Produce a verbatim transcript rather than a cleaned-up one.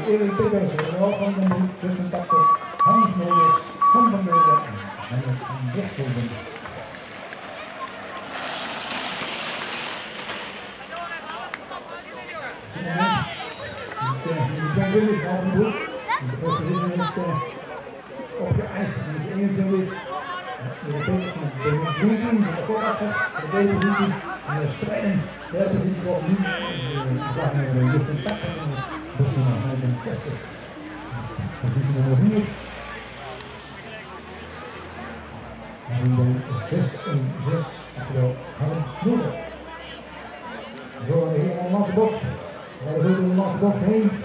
Erik Pippers, wel van de Broek, tussen takter Hans Meijers, Sam van Meulen en Hannes van Rechthoven. Ik ben Willy van den Broek, de voorzitter heeft opgeëist van de eenentwintig. De Pippers van de negentien, van de kortachter, de tweede positie, en de strijden, de derde positie wordt nu geslagen naar de Justin Takter en de bus nummer vijfenzestig. Positie nummer vier. En dan zes en zes, oftewel Hans Moeder. Zo gaan we hier naar de laatste bocht. We zullen de laatste bocht heen.